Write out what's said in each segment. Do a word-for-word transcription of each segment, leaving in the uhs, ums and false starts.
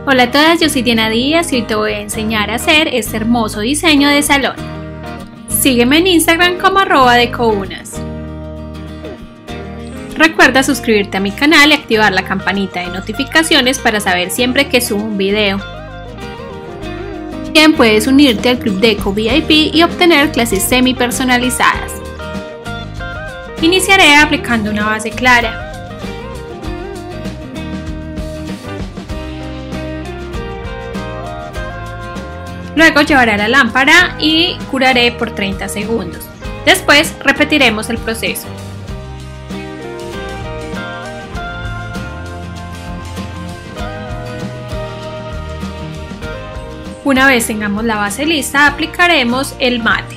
Hola a todas, yo soy Diana Díaz y hoy te voy a enseñar a hacer este hermoso diseño de salón. Sígueme en Instagram como arroba decounas. Recuerda suscribirte a mi canal y activar la campanita de notificaciones para saber siempre que subo un video. También puedes unirte al Club Deco V I P y obtener clases semi personalizadas. Iniciaré aplicando una base clara. Luego llevaré a la lámpara y curaré por treinta segundos. Después repetiremos el proceso. Una vez tengamos la base lista, aplicaremos el mate.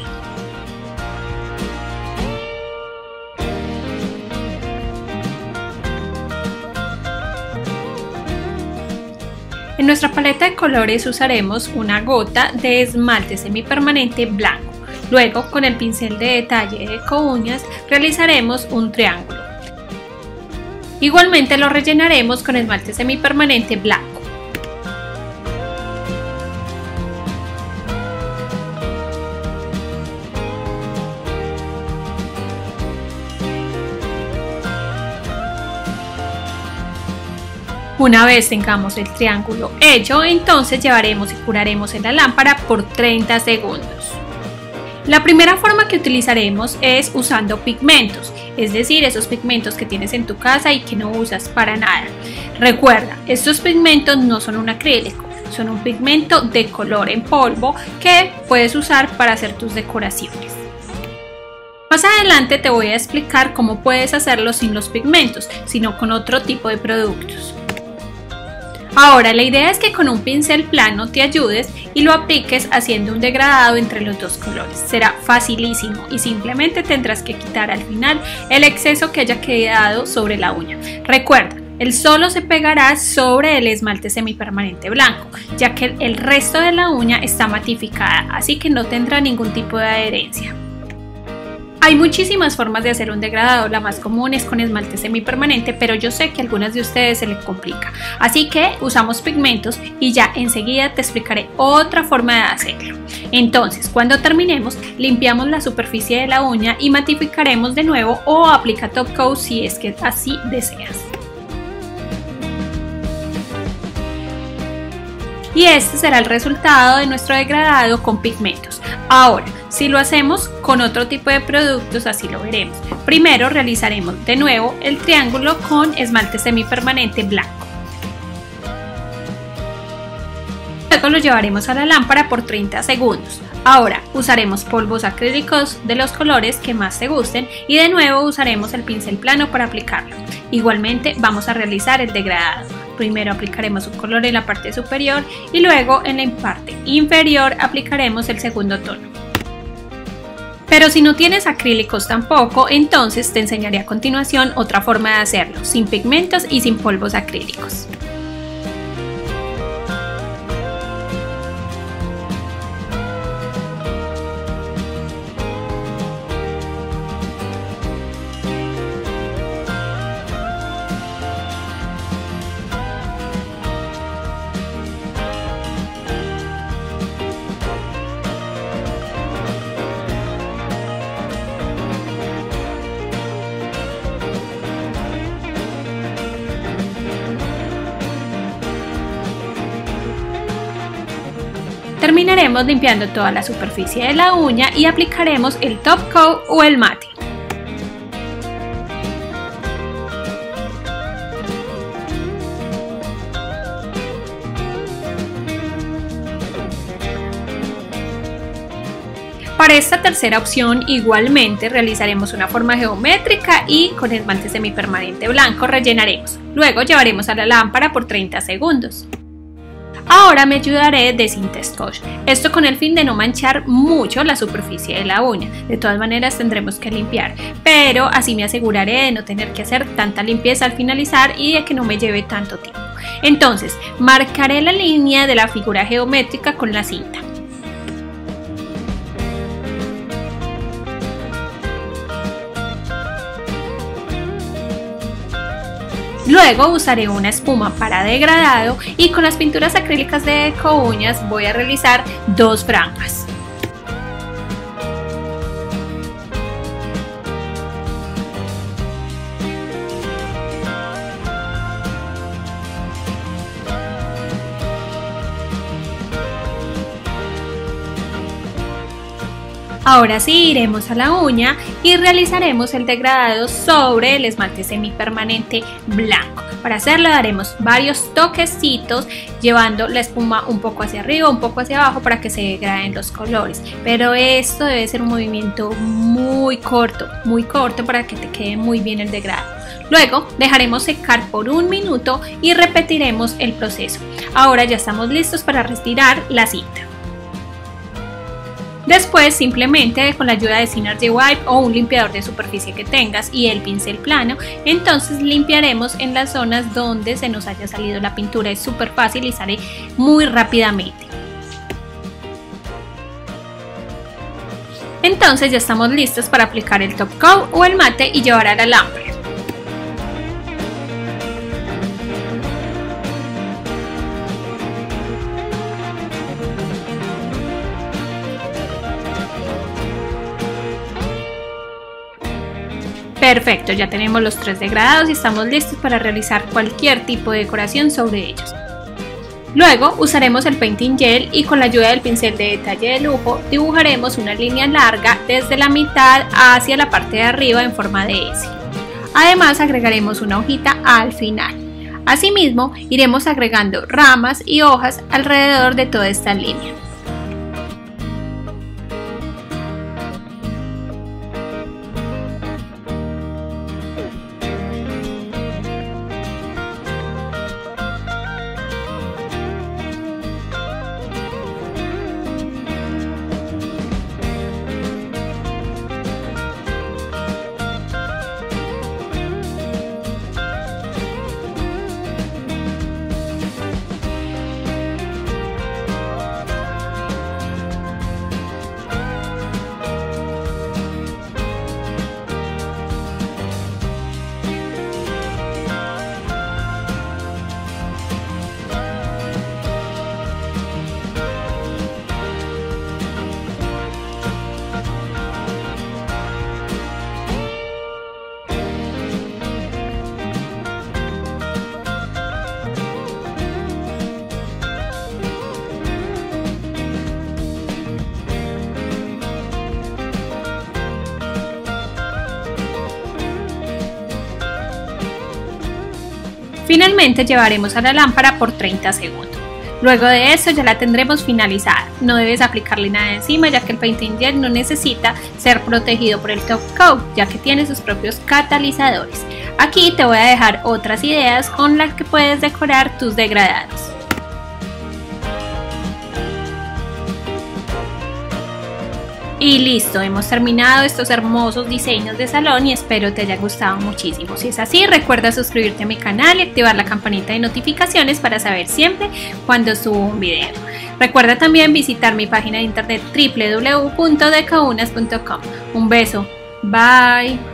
En nuestra paleta de colores usaremos una gota de esmalte semipermanente blanco. Luego, con el pincel de detalle de Decounas, realizaremos un triángulo. Igualmente lo rellenaremos con esmalte semipermanente blanco. Una vez tengamos el triángulo hecho, entonces llevaremos y curaremos en la lámpara por treinta segundos. La primera forma que utilizaremos es usando pigmentos, es decir, esos pigmentos que tienes en tu casa y que no usas para nada. Recuerda, estos pigmentos no son un acrílico, son un pigmento de color en polvo que puedes usar para hacer tus decoraciones. Más adelante te voy a explicar cómo puedes hacerlo sin los pigmentos, sino con otro tipo de productos. Ahora la idea es que con un pincel plano te ayudes y lo apliques haciendo un degradado entre los dos colores. Será facilísimo y simplemente tendrás que quitar al final el exceso que haya quedado sobre la uña. Recuerda, el solo se pegará sobre el esmalte semipermanente blanco, ya que el resto de la uña está matificada, así que no tendrá ningún tipo de adherencia. Hay muchísimas formas de hacer un degradado, la más común es con esmalte semipermanente, pero yo sé que a algunas de ustedes se les complica, así que usamos pigmentos y ya enseguida te explicaré otra forma de hacerlo. Entonces, cuando terminemos, limpiamos la superficie de la uña y matificaremos de nuevo o aplica top coat si es que así deseas. Y este será el resultado de nuestro degradado con pigmentos. Ahora, si lo hacemos con otro tipo de productos, así lo veremos. Primero realizaremos de nuevo el triángulo con esmalte semipermanente blanco. Luego lo llevaremos a la lámpara por treinta segundos. Ahora usaremos polvos acrílicos de los colores que más te gusten y de nuevo usaremos el pincel plano para aplicarlo. Igualmente vamos a realizar el degradado. Primero aplicaremos un color en la parte superior y luego en la parte inferior aplicaremos el segundo tono. Pero si no tienes acrílicos tampoco, entonces te enseñaré a continuación otra forma de hacerlo, sin pigmentos y sin polvos acrílicos. Terminaremos limpiando toda la superficie de la uña y aplicaremos el top coat o el mate. Para esta tercera opción igualmente realizaremos una forma geométrica y con esmalte semipermanente blanco rellenaremos. Luego llevaremos a la lámpara por treinta segundos. Ahora me ayudaré de cinta scotch, esto con el fin de no manchar mucho la superficie de la uña. De todas maneras tendremos que limpiar, pero así me aseguraré de no tener que hacer tanta limpieza al finalizar y de que no me lleve tanto tiempo. Entonces marcaré la línea de la figura geométrica con la cinta. Luego usaré una espuma para degradado y con las pinturas acrílicas de Deco Uñas voy a realizar dos franjas. Ahora sí iremos a la uña y realizaremos el degradado sobre el esmalte semipermanente blanco. Para hacerlo daremos varios toquecitos llevando la espuma un poco hacia arriba, un poco hacia abajo para que se degraden los colores. Pero esto debe ser un movimiento muy corto, muy corto para que te quede muy bien el degradado. Luego dejaremos secar por un minuto y repetiremos el proceso. Ahora ya estamos listos para retirar la cinta. Después simplemente con la ayuda de Synergy Wipe o un limpiador de superficie que tengas y el pincel plano, entonces limpiaremos en las zonas donde se nos haya salido la pintura. Es súper fácil y sale muy rápidamente. Entonces ya estamos listos para aplicar el top coat o el mate y llevar a la lámpara. Perfecto, ya tenemos los tres degradados y estamos listos para realizar cualquier tipo de decoración sobre ellos. Luego usaremos el painting gel y con la ayuda del pincel de detalle de lujo dibujaremos una línea larga desde la mitad hacia la parte de arriba en forma de S. Además agregaremos una hojita al final. Asimismo iremos agregando ramas y hojas alrededor de toda esta línea. Finalmente llevaremos a la lámpara por treinta segundos. Luego de eso ya la tendremos finalizada. No debes aplicarle nada encima ya que el painting gel no necesita ser protegido por el top coat ya que tiene sus propios catalizadores. Aquí te voy a dejar otras ideas con las que puedes decorar tus degradados. Y listo, hemos terminado estos hermosos diseños de salón y espero te haya gustado muchísimo. Si es así, recuerda suscribirte a mi canal y activar la campanita de notificaciones para saber siempre cuando subo un video. Recuerda también visitar mi página de internet w w w punto deco unas punto com. Un beso, bye.